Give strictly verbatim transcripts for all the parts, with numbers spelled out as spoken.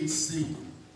seated.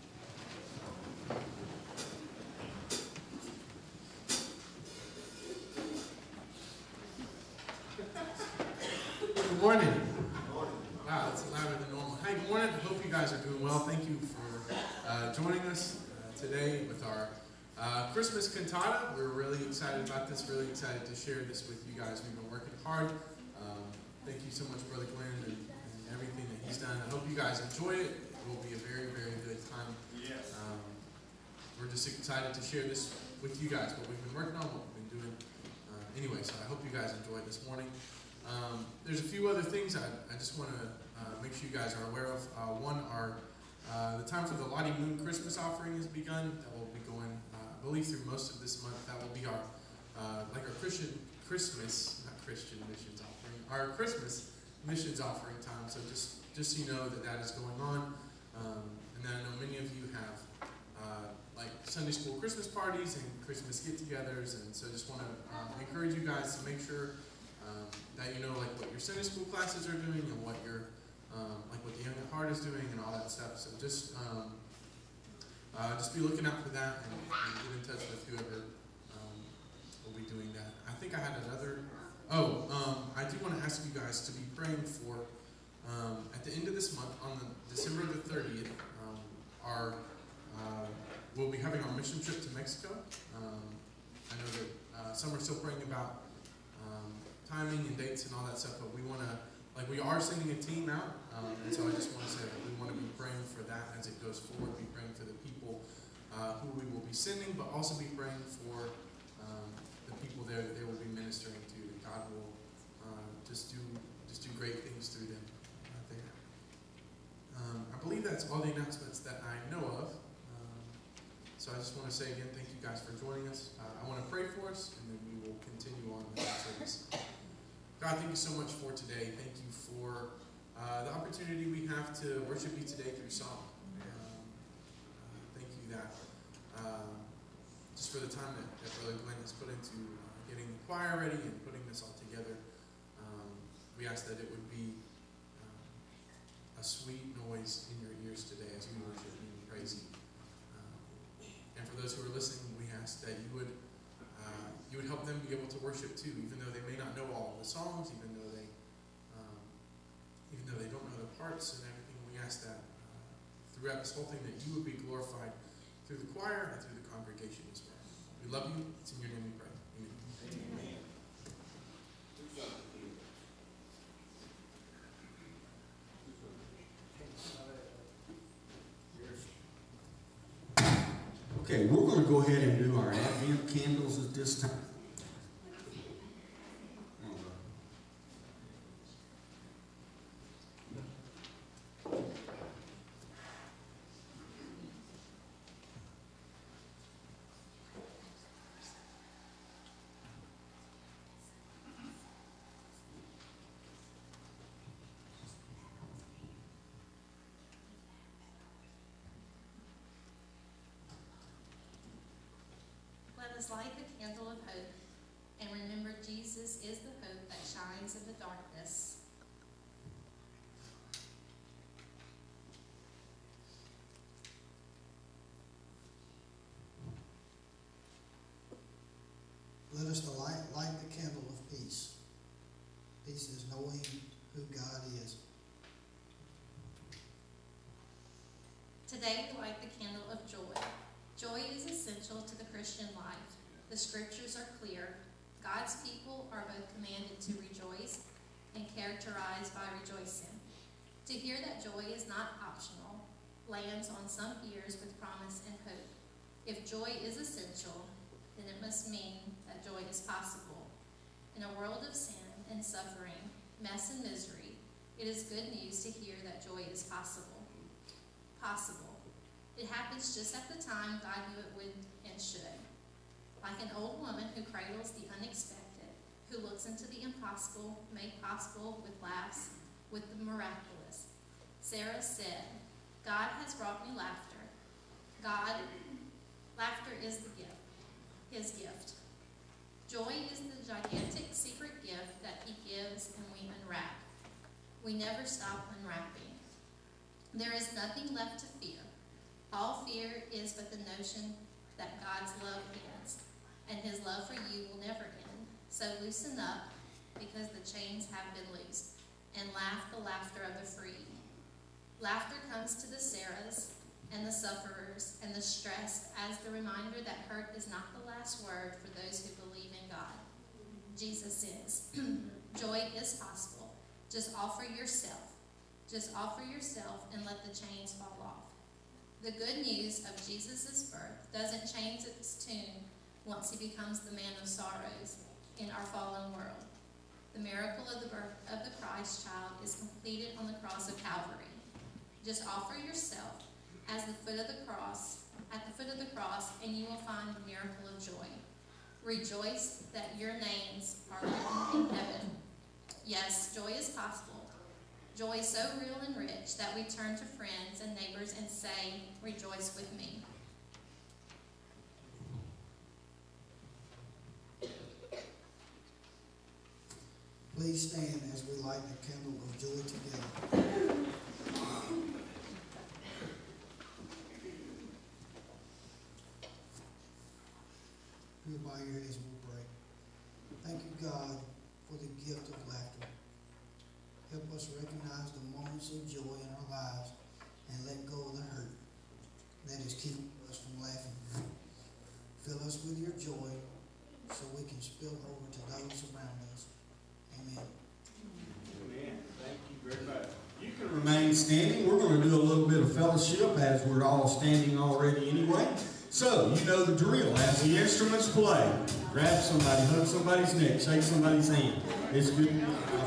Good morning. Wow, that's louder than normal. Hi, good morning. I hope you guys are doing well. Thank you for uh, joining us uh, today with our uh, Christmas cantata. We're really excited about this, really excited to share this with you guys. We've been working hard. Um, thank you so much, Brother Glenn, and, and everything that he's done. I hope you guys enjoy it. It will be a very, very good time. Yes. Um, we're just excited to share this with you guys, what we've been working on, what we've been doing. Uh, anyway, so I hope you guys enjoy it this morning. Um, there's a few other things I, I just want to uh, make sure you guys are aware of. Uh, one, our uh, the time for the Lottie Moon Christmas offering has begun. That will be going, uh, I believe, through most of this month. That will be our uh, like our Christian Christmas, not Christian missions offering, our Christmas missions offering time. So just just so you know that that is going on. Um, and then I know many of you have uh, like Sunday school Christmas parties and Christmas get-togethers, and so just want to um, encourage you guys to make sure um, that you know like what your Sunday school classes are doing and what your um, like what the Young at Heart is doing and all that stuff. So just um, uh, just be looking out for that and, and get in touch with whoever um, will be doing that. I think I had another. Oh, um, I do want to ask you guys to be praying for. Um, at the end of this month, on the December the thirtieth, um, our uh, we'll be having our mission trip to Mexico. Um, I know that uh, some are still praying about um, timing and dates and all that stuff, but we want to, like, we are sending a team out, um, and so I just want to say that we want to be praying for that as it goes forward. Be praying for the people uh, who we will be sending, but also be praying for um, the people there that they will be ministering to. That God will uh, just do just do great things through them. Um, I believe that's all the announcements that I know of. Um, so I just want to say again, thank you guys for joining us. Uh, I want to pray for us, and then we will continue on with our service. God, thank you so much for today. Thank you for uh, the opportunity we have to worship you today through song. Um, uh, thank you that um, just for the time that, that Brother Glenn has put into uh, getting the choir ready and putting this all together. Um, we ask that it would be a sweet noise in your ears today as we worship you and praise you. Um, and for those who are listening, we ask that you would uh, you would help them be able to worship too, even though they may not know all of the songs, even though they um, even though they don't know the parts and everything. We ask that uh, throughout this whole thing that you would be glorified through the choir and through the congregation as well. We love you. It's in your name we pray. Amen. Amen. Okay, we're going to go ahead and do our Advent candles at this time. Let us light the candle of hope and remember Jesus is the hope that shines in the darkness. Let us light, light the candle of peace. Peace is knowing who God is. Today we light the candle of joy. Joy is essential to the Christian life. The scriptures are clear. God's people are both commanded to rejoice and characterized by rejoicing. To hear that joy is not optional lands on some ears with promise and hope. If joy is essential, then it must mean that joy is possible. In a world of sin and suffering, mess and misery, it is good news to hear that joy is possible. Possible. It happens just at the time God knew it would and should. Like an old woman who cradles the unexpected, who looks into the impossible, made possible with laughs, with the miraculous. Sarah said, God has brought me laughter. God, laughter is the gift, his gift. Joy is the gigantic secret gift that he gives and we unwrap. We never stop unwrapping. There is nothing left to fear. All fear is but the notion that God's love ends, and his love for you will never end. So loosen up, because the chains have been loosed, and laugh the laughter of the free. Laughter comes to the Sarahs and the sufferers and the stressed as the reminder that hurt is not the last word for those who believe in God. Jesus is. Joy is possible. Just offer yourself. Just offer yourself and let the chains fall off. The good news of Jesus' birth doesn't change its tune once he becomes the man of sorrows in our fallen world. The miracle of the birth of the Christ child is completed on the cross of Calvary. Just offer yourself as the foot of the cross, at the foot of the cross, and you will find the miracle of joy. Rejoice that your names are written in heaven. Yes, joy is possible. Joy so real and rich that we turn to friends and neighbors and say, rejoice with me. Please stand as we light the candle of joy together. We'll bow your heads and we'll pray. Thank you, God, for the gift of laughter. Help us recognize the moments of joy in our lives and let go of the hurt that is keeping us from laughing. Fill us with your joy so we can spill over to those around us. Amen. Amen. Thank you very much. You can remain standing. We're going to do a little bit of fellowship as we're all standing already anyway. So, you know the drill. As the instruments play, grab somebody, hug somebody's neck, shake somebody's hand. It's good.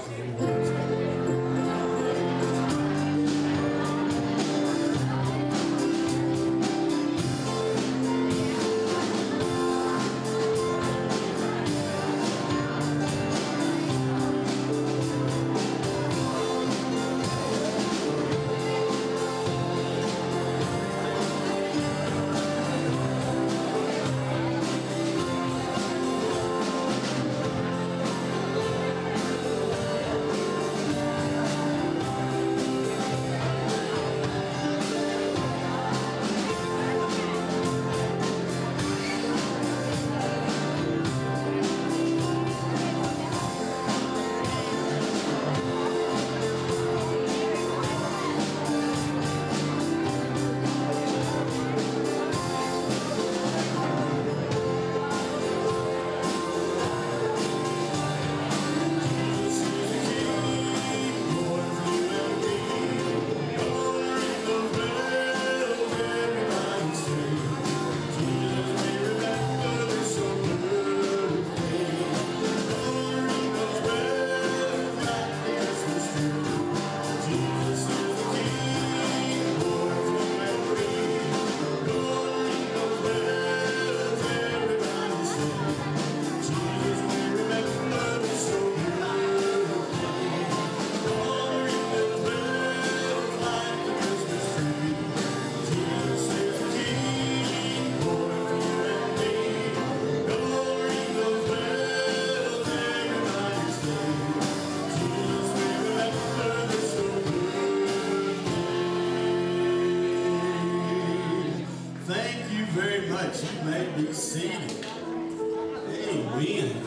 You may be seated. Amen.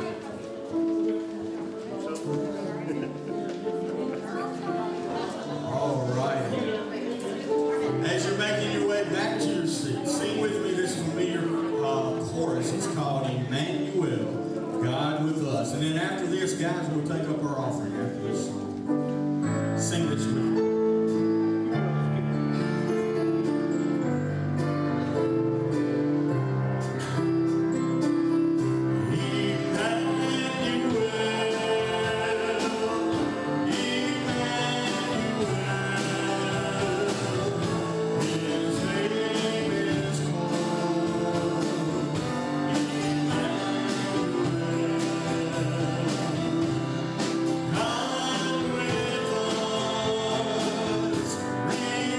All right. As you're making your way back to your seat, sing with me this familiar uh, chorus. It's called Emmanuel, God with us. And then after this, guys, we'll take up our offering after this song. Sing this with me. With us.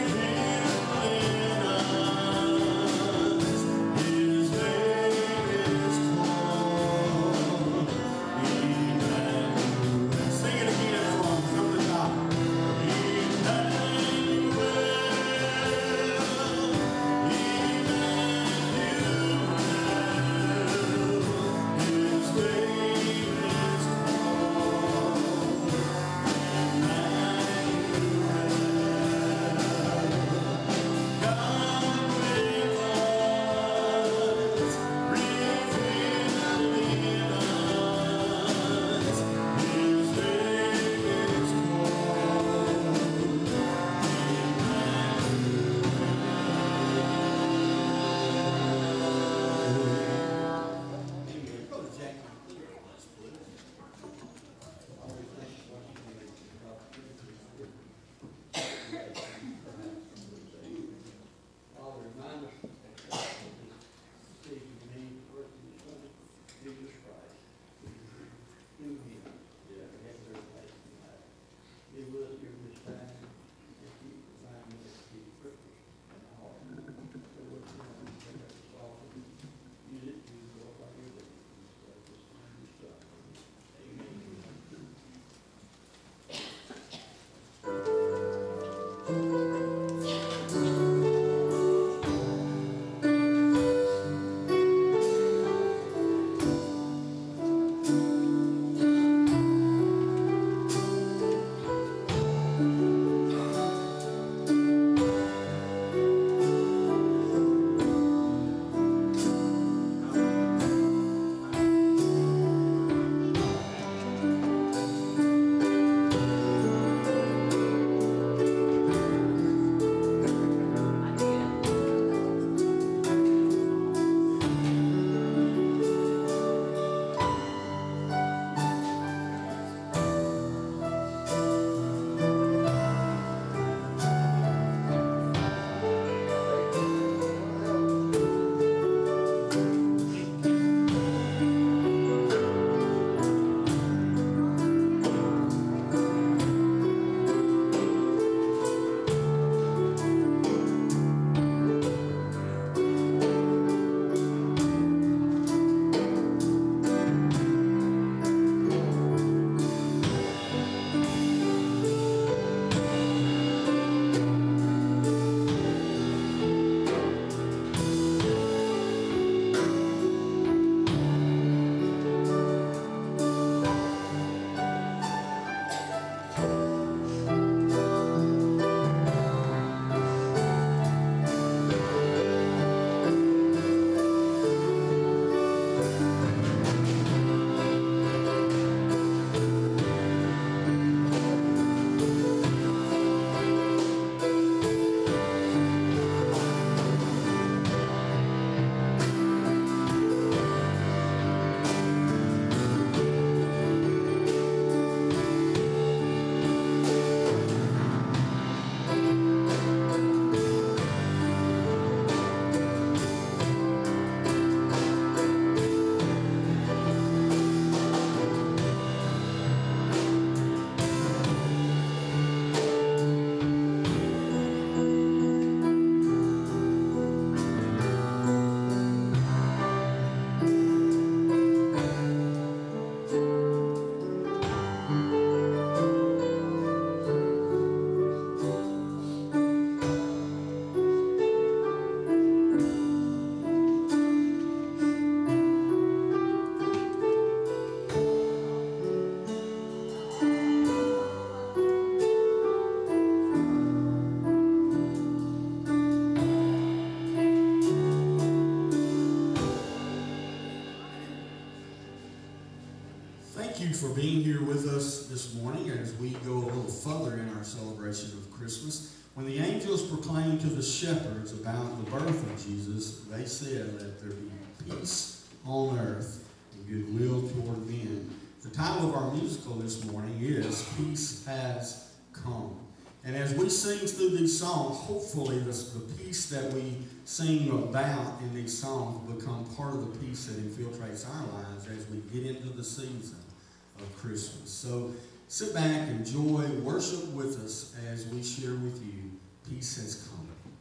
Thank you for being here with us this morning as we go a little further in our celebration of Christmas. When the angels proclaimed to the shepherds about the birth of Jesus, they said, "Let there be peace on earth and goodwill toward men." The title of our musical this morning is "Peace Has Come." And as we sing through these songs, hopefully this, the peace that we sing about in these songs will become part of the peace that infiltrates our lives as we get into the season of Christmas. So sit back, enjoy, worship with us as we share with you, peace has come.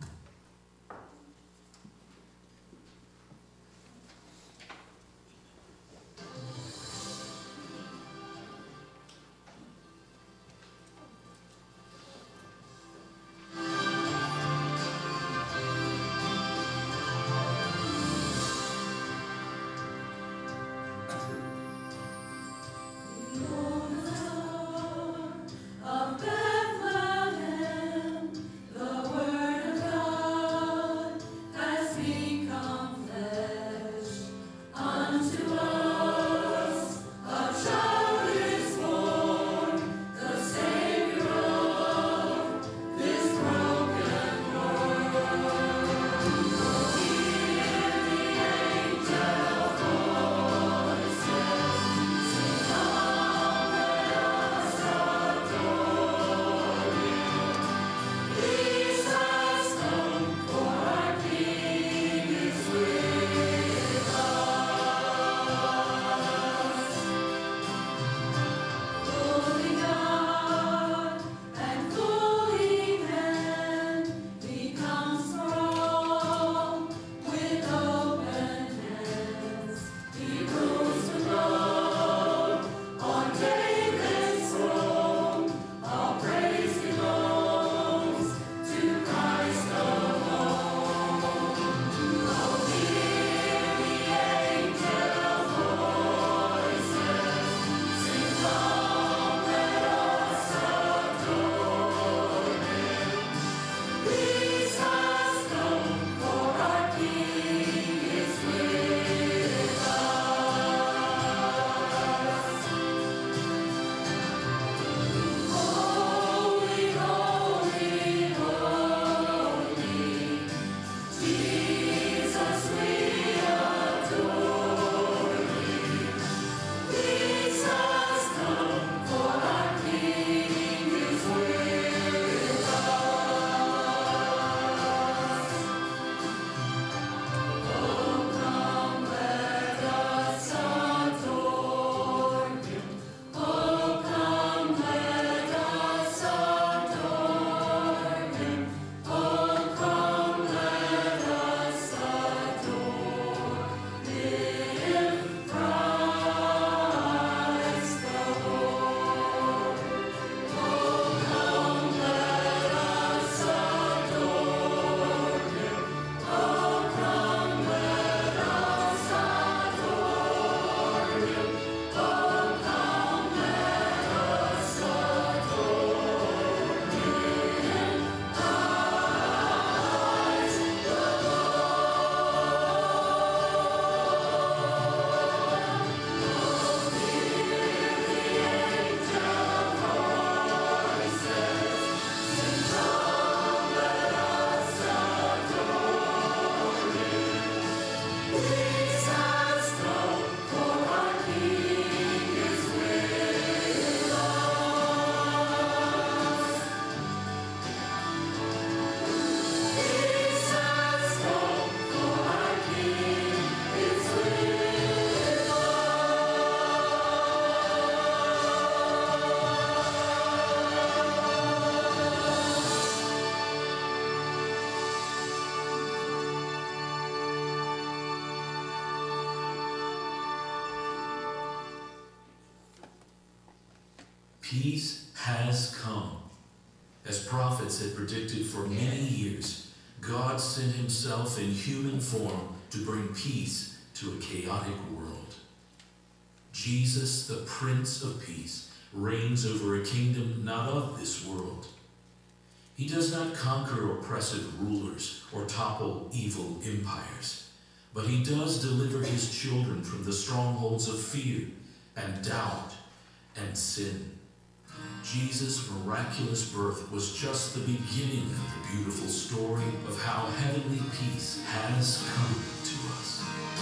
Peace has come. As prophets had predicted for many years, God sent himself in human form to bring peace to a chaotic world. Jesus, the Prince of Peace, reigns over a kingdom not of this world. He does not conquer oppressive rulers or topple evil empires, but he does deliver his children from the strongholds of fear and doubt and sin. Jesus' miraculous birth was just the beginning of the beautiful story of how heavenly peace has come to us.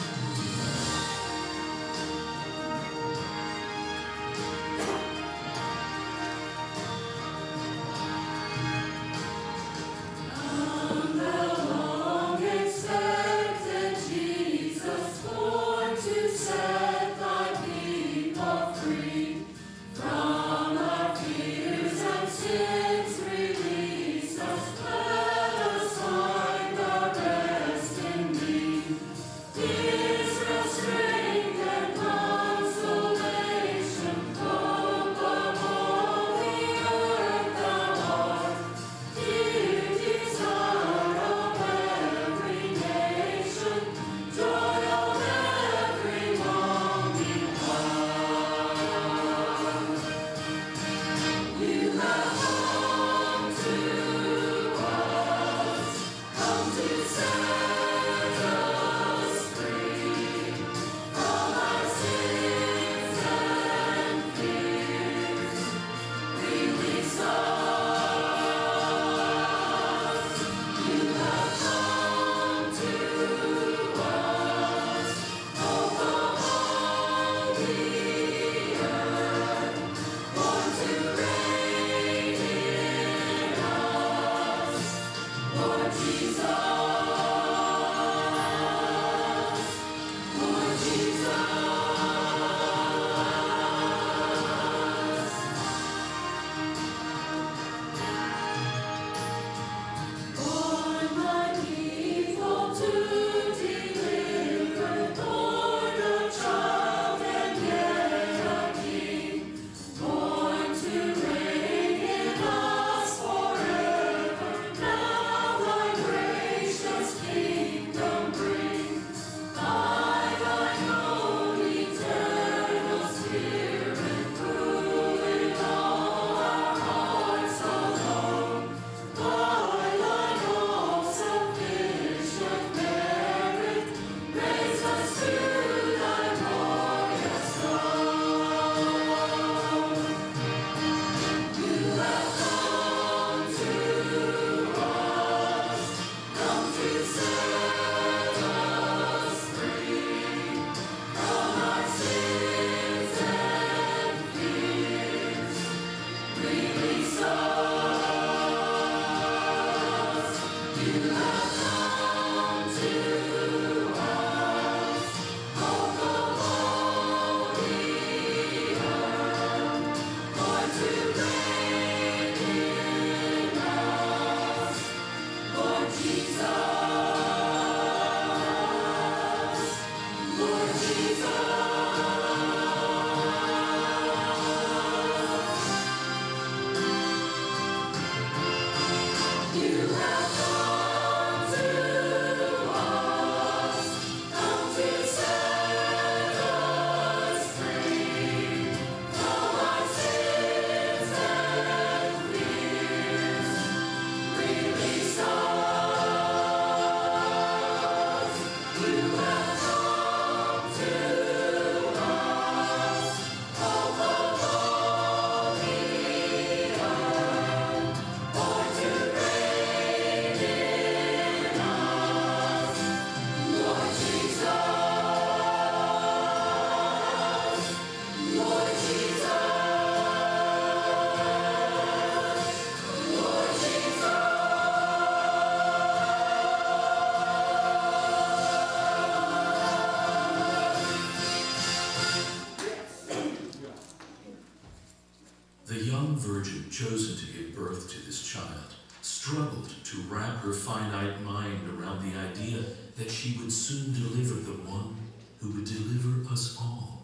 Virgin chosen to give birth to this child struggled to wrap her finite mind around the idea that she would soon deliver the one who would deliver us all.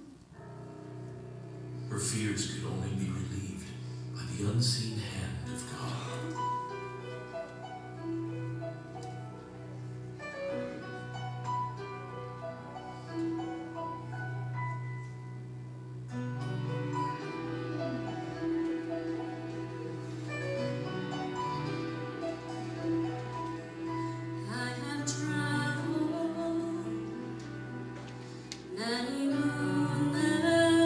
Her fears could only be relieved by the unseen hand of God. Many moonlit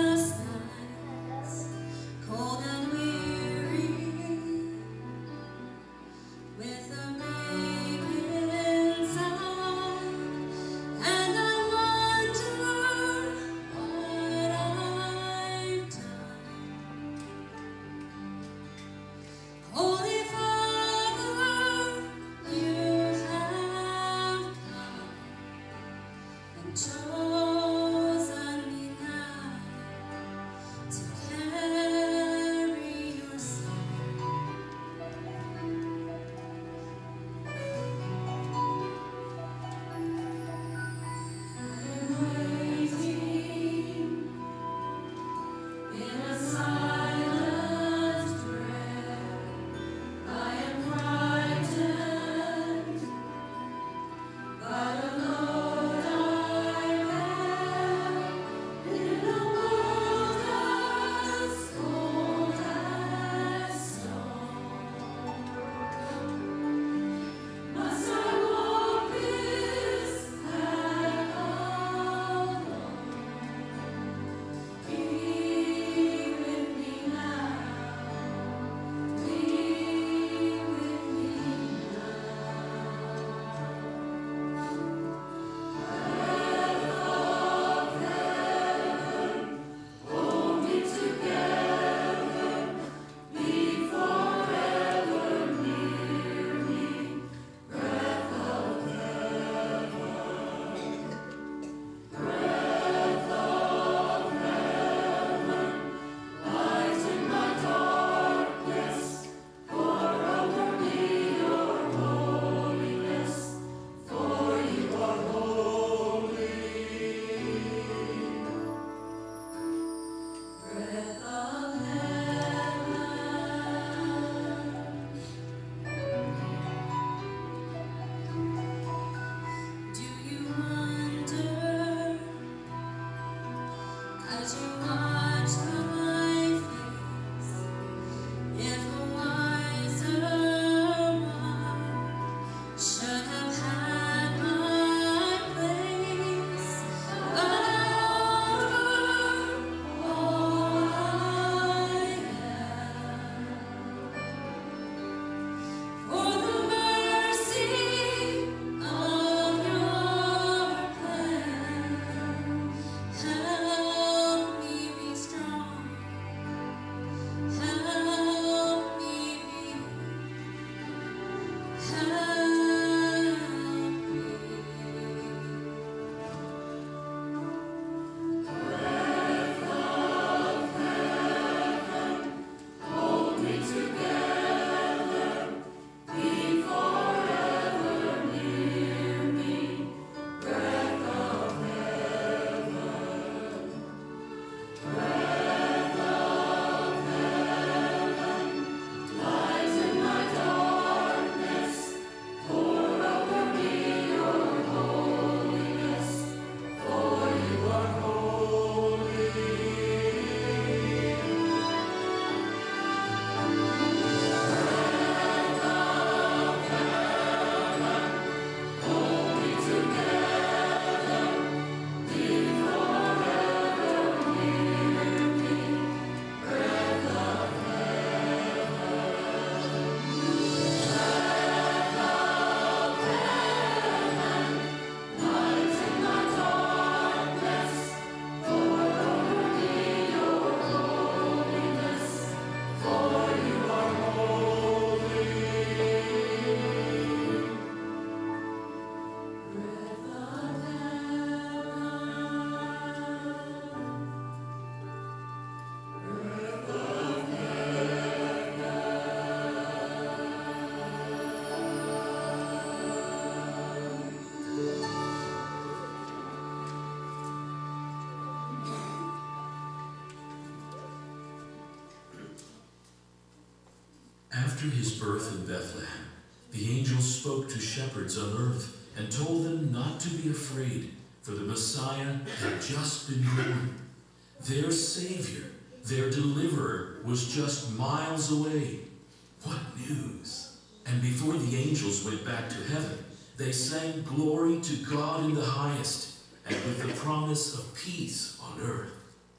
After his birth in Bethlehem, the angel spoke to shepherds on earth and told them not to be afraid, for the Messiah had just been born. Their Savior, their deliverer, was just miles away. What news! And before the angels went back to heaven, they sang glory to God in the highest, and with the promise of peace on earth.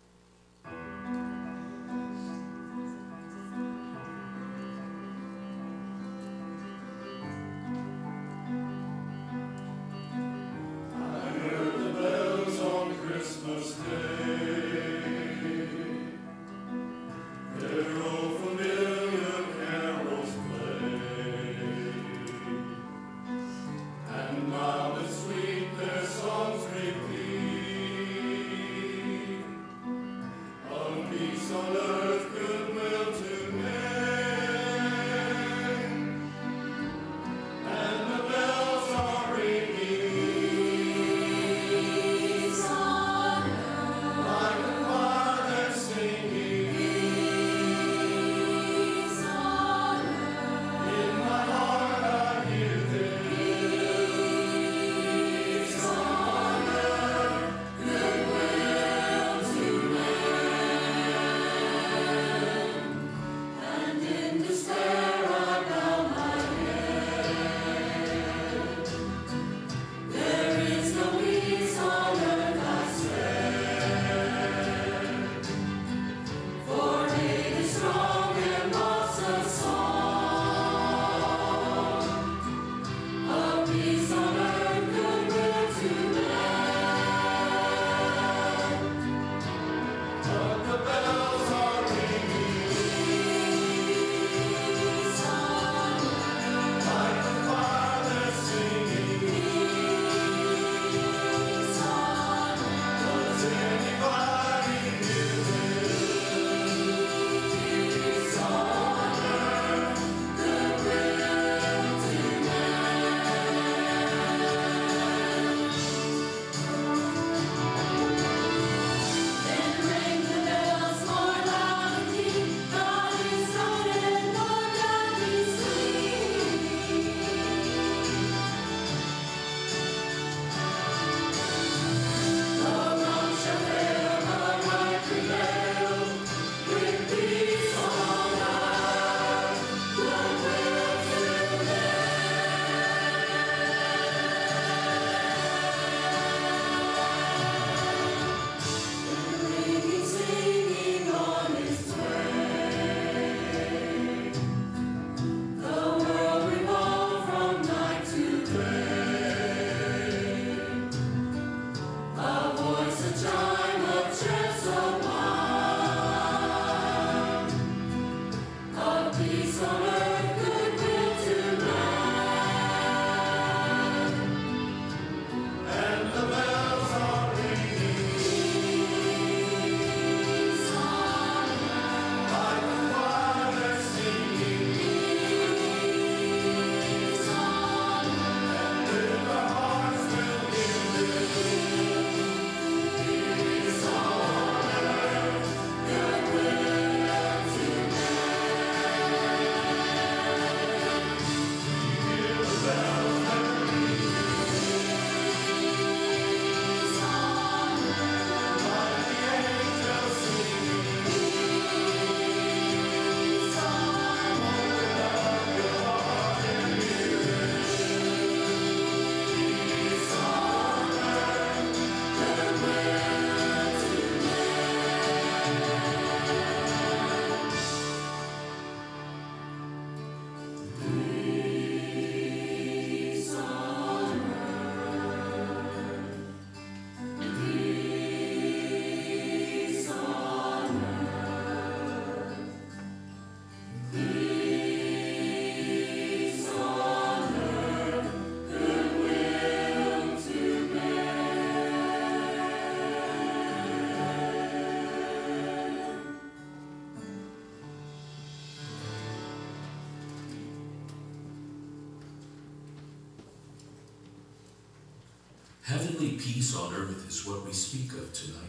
Heavenly peace on earth is what we speak of tonight.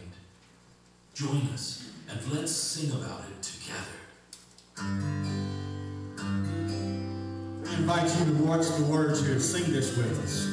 Join us and let's sing about it together. invite you to watch the words here. Sing this with us.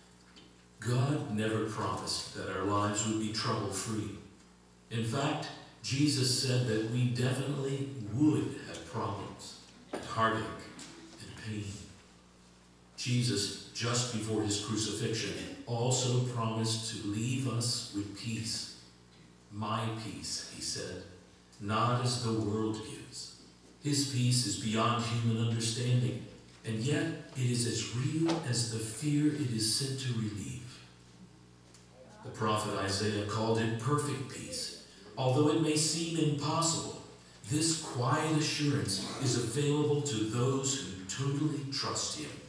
God never promised that our lives would be trouble-free. In fact, Jesus said that we definitely would have problems and heartache and pain. Jesus, just before his crucifixion, also promised to leave us with peace. My peace, he said, not as the world gives. His peace is beyond human understanding, and yet it is as real as the fear it is sent to relieve. The prophet Isaiah called it perfect peace. Although it may seem impossible, this quiet assurance is available to those who totally trust him.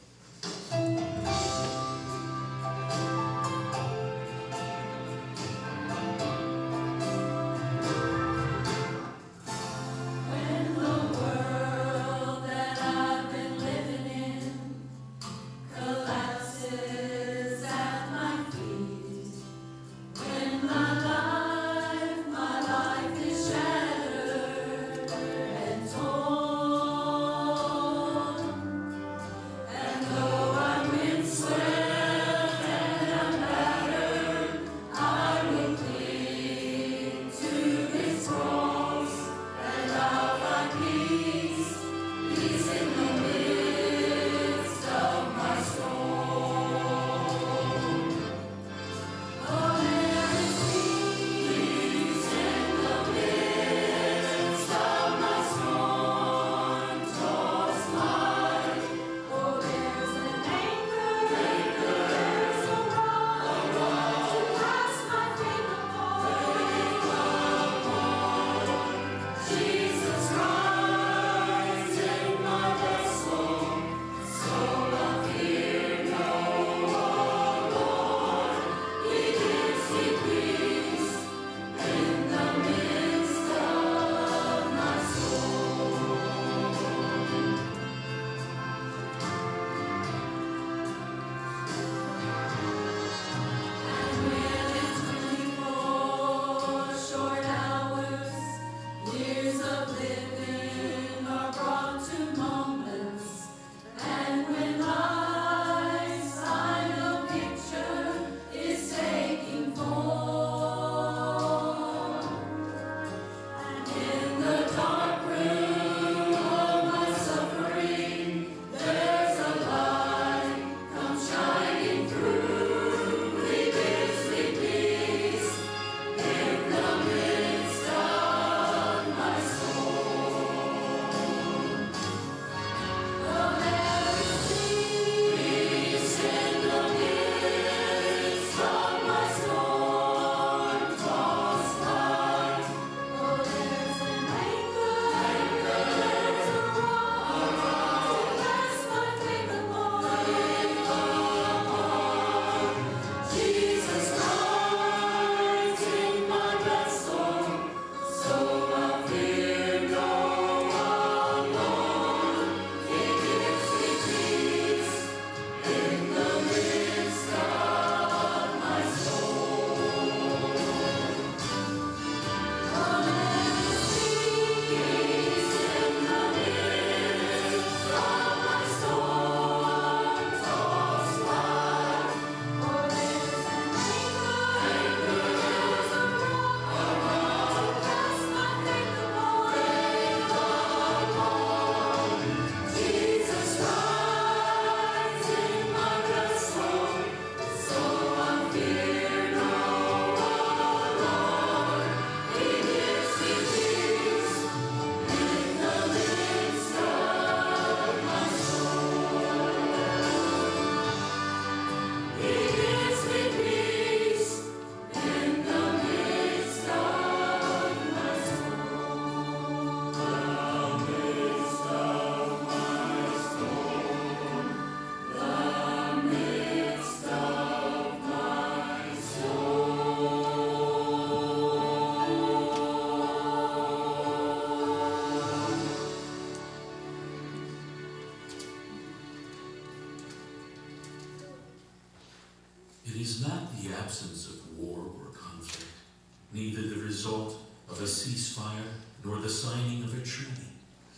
It is not the absence of war or conflict, neither the result of a ceasefire nor the signing of a treaty.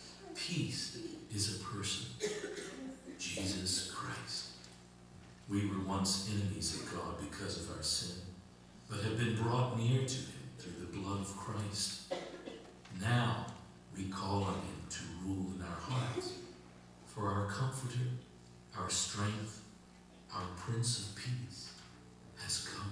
Peace is a person, Jesus Christ. We were once enemies of God because of our sin, but have been brought near to him through the blood of Christ. Now we call on him to rule in our hearts. For our comforter, our strength, our Prince of Peace has come.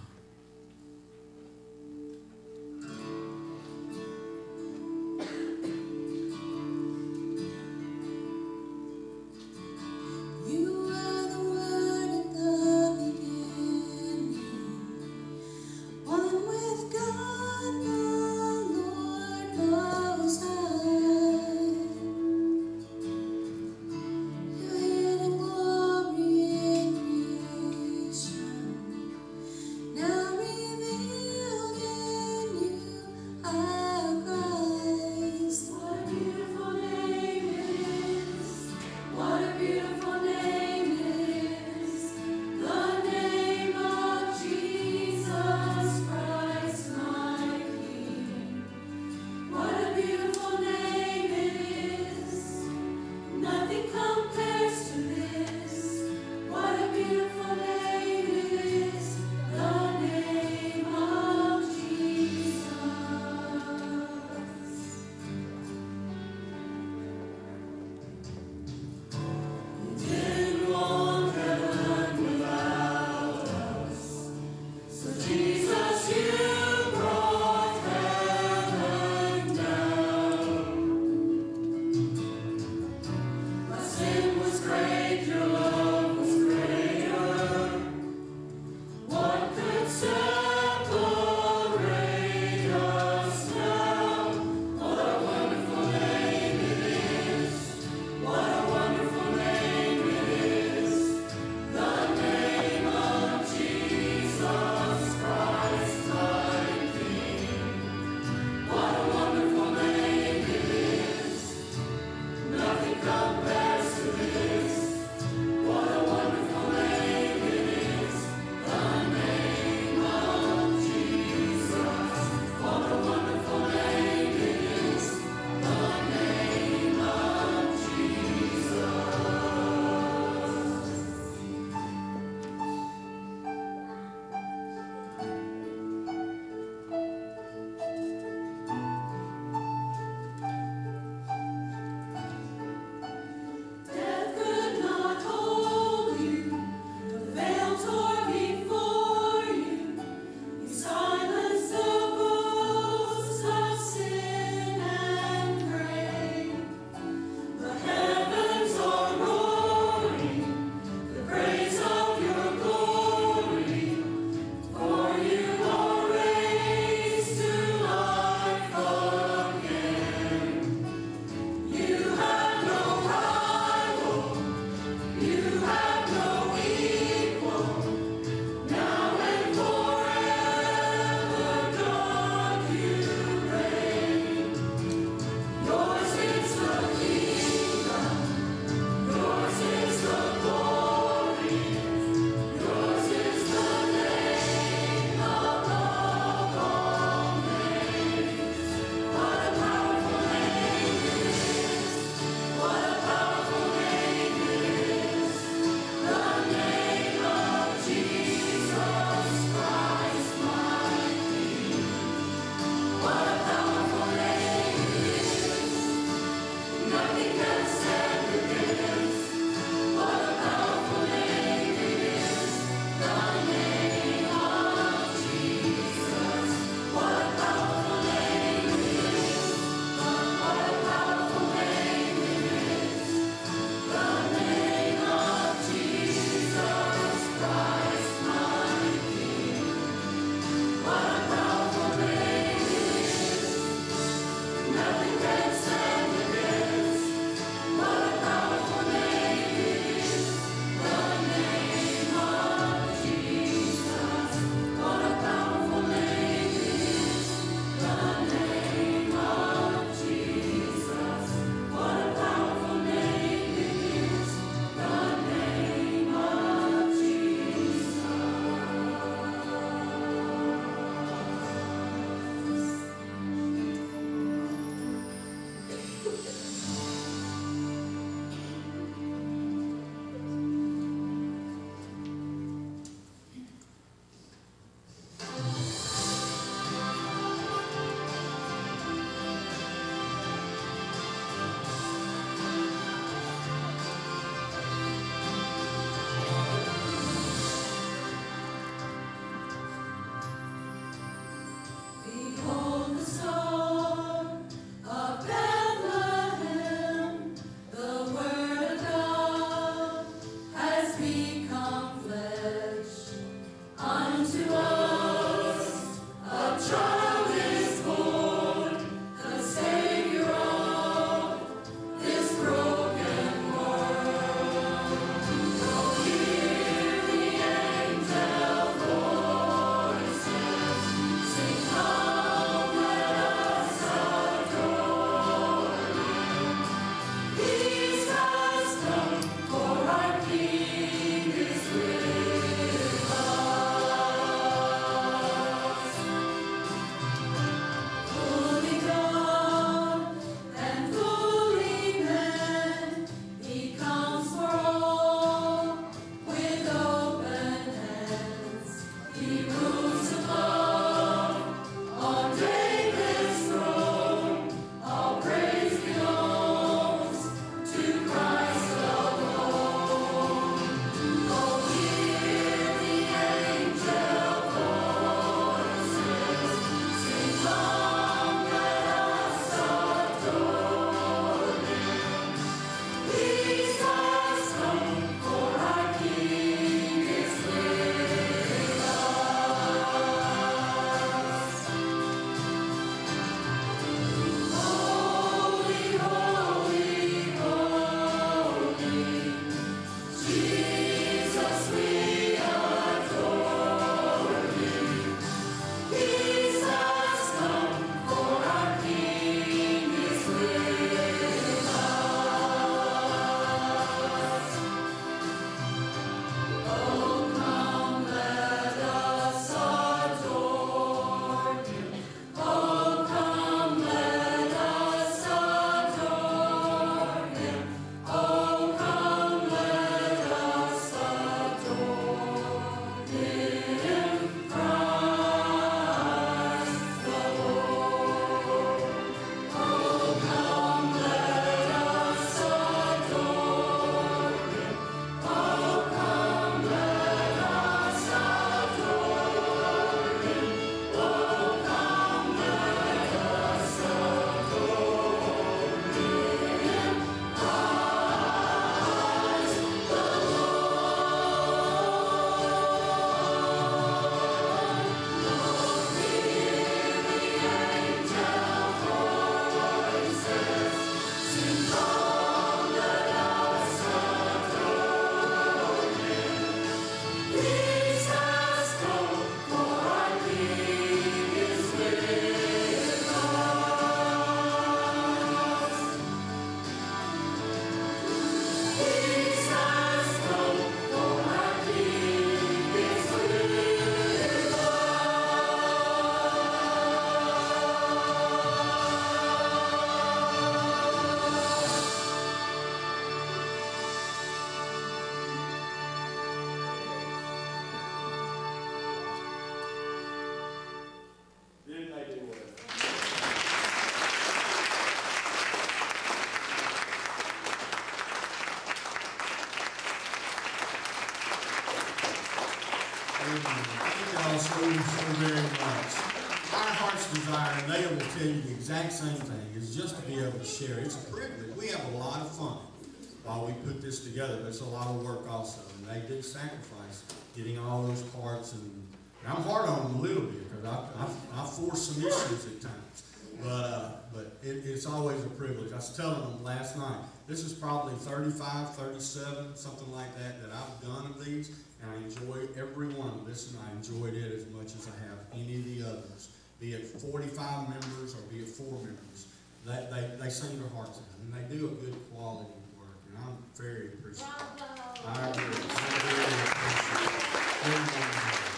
Amen. Thank y'all so, so very much. Our heart's desire, and they will tell you the exact same thing, is just to be able to share. It's a privilege. We have a lot of fun while we put this together, but it's a lot of work also. And they did sacrifice getting all those parts, and, and I'm hard on them a little bit because I, I, I force some issues at times. But, uh, but it, it's always a privilege. I was telling them last night, this is probably thirty-five, thirty-seven, something like that, that I've done of these, and I enjoy every one of this, and I enjoyed it as much as I have any of the others. Be it forty-five members or be it four members, they, they, they sing their hearts out, and they do a good quality work, and I'm very appreciative. I agree. I really appreciate it.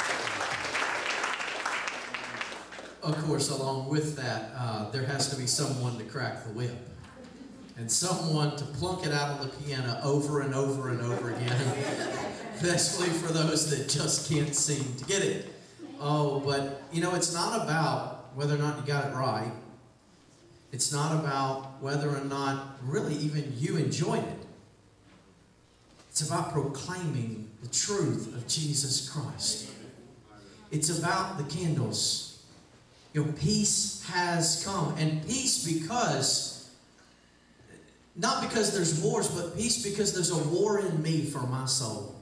Of course, along with that, uh, there has to be someone to crack the whip. And someone to plunk it out on the piano over and over and over again. Especially for those that just can't seem to get it. Oh, but, you know, it's not about whether or not you got it right. It's not about whether or not really even you enjoyed it. It's about proclaiming the truth of Jesus Christ. It's about the candles. Your peace has come. And peace because, not because there's wars, but peace because there's a war in me for my soul.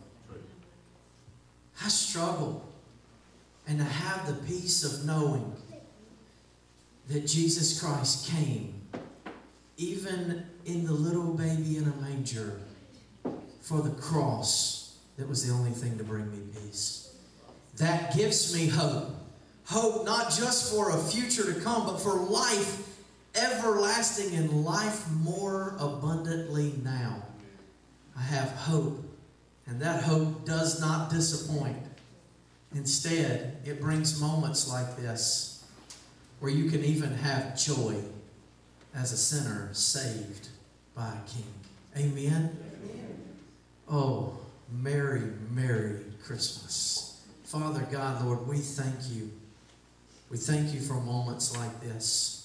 I struggle. And to have the peace of knowing that Jesus Christ came, even in the little baby in a manger, for the cross, that was the only thing to bring me peace. That gives me hope. Hope not just for a future to come, but for life everlasting and life more abundantly now. I have hope, and that hope does not disappoint. Instead, it brings moments like this where you can even have joy as a sinner saved by a king. Amen? Amen. Oh, Merry, Merry Christmas. Father God, Lord, we thank you. We thank you for moments like this.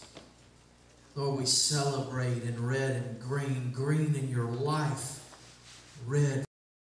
Lord, we celebrate in red and green, green in your life, red